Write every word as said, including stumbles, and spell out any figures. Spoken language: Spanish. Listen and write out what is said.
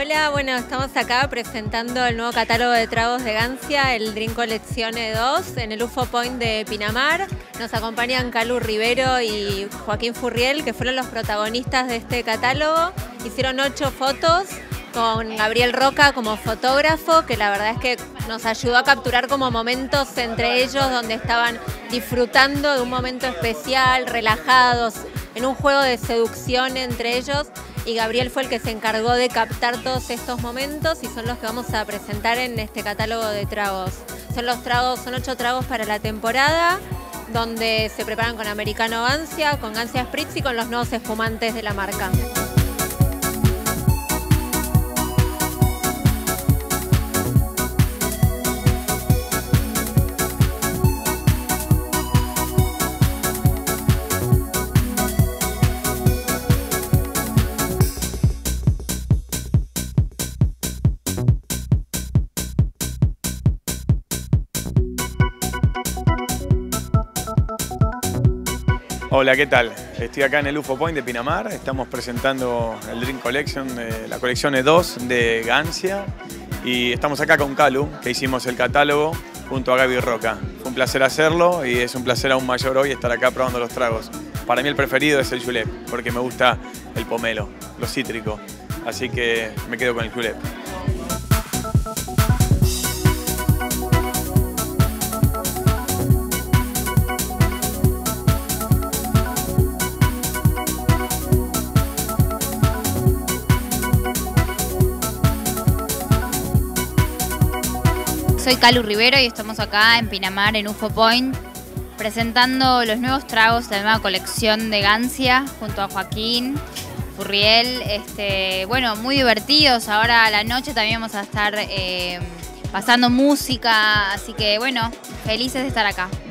Hola, bueno, estamos acá presentando el nuevo catálogo de tragos de Gancia, el Drink Collection dos, en el U F O Point de Pinamar. Nos acompañan Calu Rivero y Joaquín Furriel, que fueron los protagonistas de este catálogo. Hicieron ocho fotos con Gabriel Roca como fotógrafo, que la verdad es que nos ayudó a capturar como momentos entre ellos donde estaban disfrutando de un momento especial, relajados, en un juego de seducción entre ellos. Y Gabriel fue el que se encargó de captar todos estos momentos y son los que vamos a presentar en este catálogo de tragos. Son los tragos, son ocho tragos para la temporada, donde se preparan con americano Gancia, con Gancia Spritz y con los nuevos espumantes de la marca. Hola, ¿qué tal? Estoy acá en el U F O Point de Pinamar. Estamos presentando el Drink Collection, de la colección dos de Gancia. Y estamos acá con Calu, que hicimos el catálogo junto a Gaby Roca. Fue un placer hacerlo y es un placer aún mayor hoy estar acá probando los tragos. Para mí el preferido es el julep, porque me gusta el pomelo, lo cítrico. Así que me quedo con el julep. Soy Calu Rivero y estamos acá en Pinamar, en U F O Point, presentando los nuevos tragos de la nueva colección de Gancia, junto a Joaquín Furriel. Este, bueno, muy divertidos. Ahora a la noche también vamos a estar eh, pasando música, así que bueno, felices de estar acá.